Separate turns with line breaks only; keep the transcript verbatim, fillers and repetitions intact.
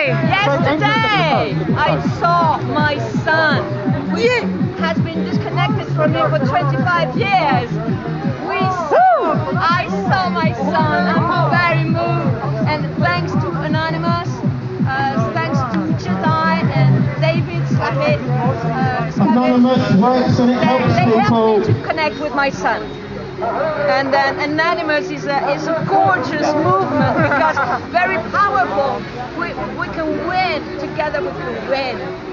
yesterday I saw my son. He has been disconnected from me for twenty-five years. We saw, I saw my son. I'm very moved. And thanks to Anonymous, uh, thanks to Jedi and David Smith, uh,
Anonymous works and it
they,
helps
they
people.
helped me to connect with my son. And then Anonymous is a, is a gorgeous movement because very powerful. We, we can win, together we can win.